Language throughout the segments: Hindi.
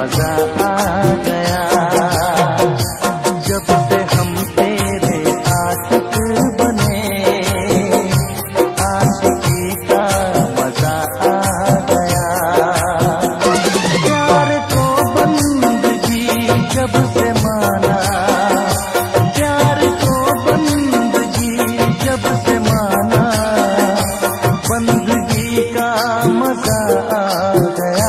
मजा आ गया। जब से हम तेरे आशिक बने, आशिकी का मजा आ गया। प्यार को बंदगी जब से माना, प्यार को बंदगी जब से माना, बंदगी का मजा आ गया।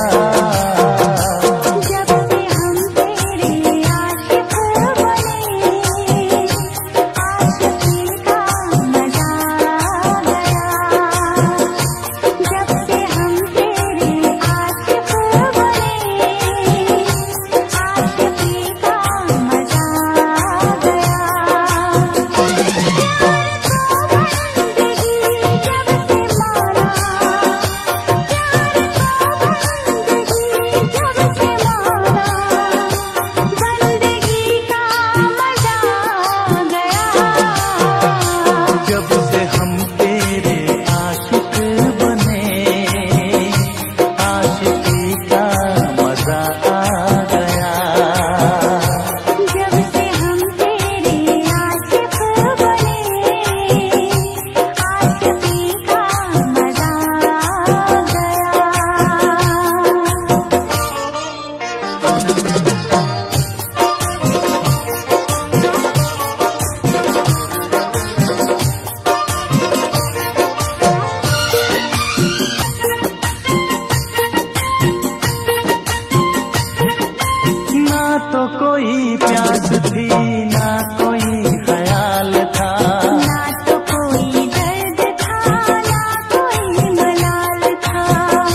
तो कोई प्यास थी ना कोई ख्याल था, ना तो कोई दर्द था ना कोई मलाल था।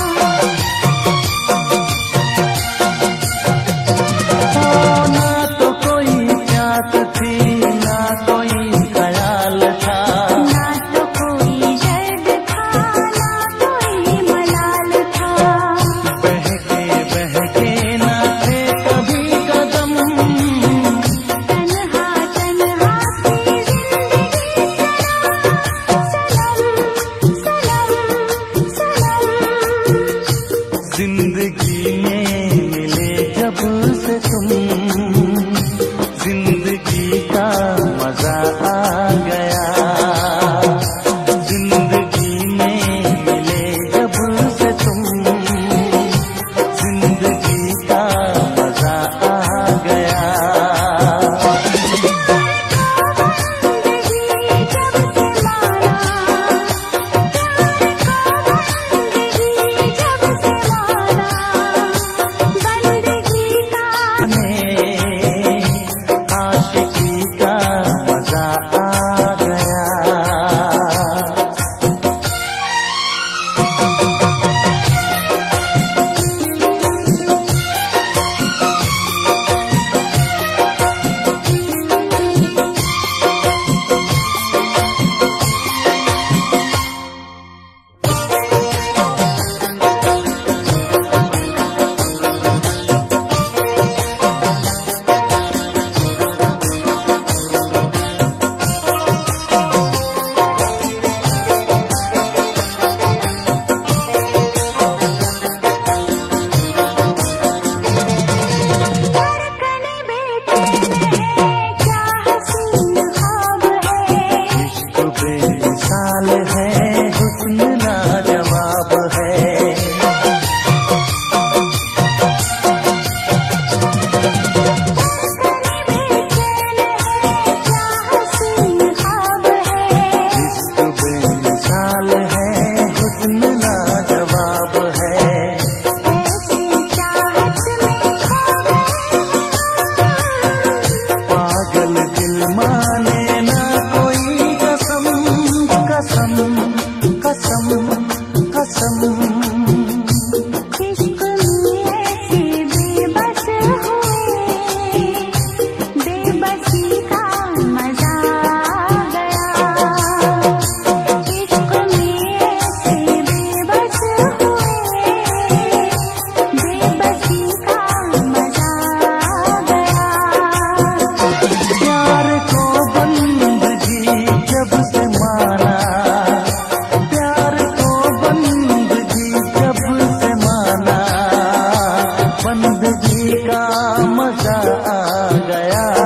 ना तो कोई प्यास थी ना कोई ख्याल था, ना तो कोई दर्द था ना कोई मलाल था। बहके बहके ना थे कभी कदम, तन्हा खुदी का मजा आ गया।